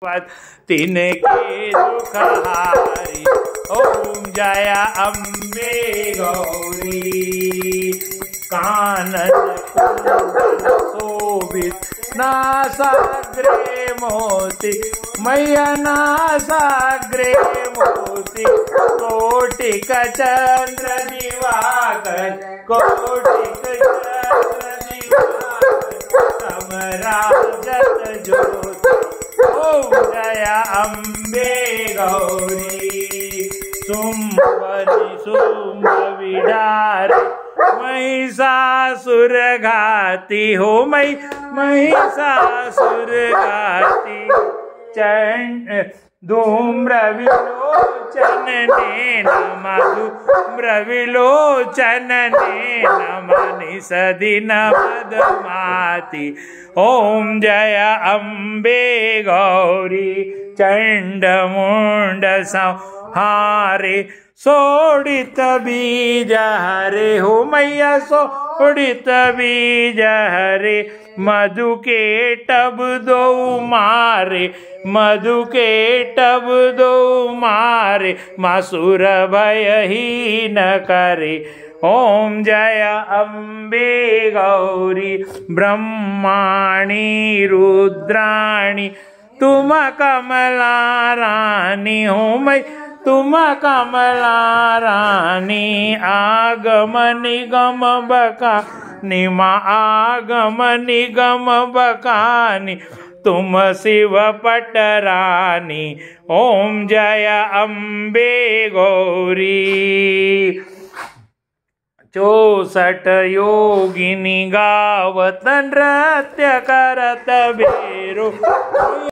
तिनके दुखहारी। ओम जय अम्बे गौरी। कानन कुंडल शोभित नासाग्रे मोती, मैया नासाग्रे मोती। कोटिक चंद्र दिवाकर, कोटिक चंद्र दिवाकर, समराजत ज्योति। ओम जय अम्बे गौरी। सुंबनि शुंभ विडारे, महिषासुर घाती हो महिषासुर घाती। धूम्र विलोचन नैन धूम्र विलोचन नैन निषदिन मदमाती। ओम जय अम्बे गौरी। चंडमुंड संहारे, सोडित बीज हरे हो मैया सोडित बीज हरे। मधु के टब दो मारे, मधु के टब दो मारे। मासुर भय ही न करे। ओम जय अम्बे गौरी। ब्रह्माणी रुद्राणी, तुम कमला रानी हो मैं, तुम कमला रानी। आगम निगम बकानी माँ, आगम निगम बकानी। तुम शिव पटरानी। ओम जय अम्बे गौरी। 64 योगिनी गावत नृत्य करत बेरो।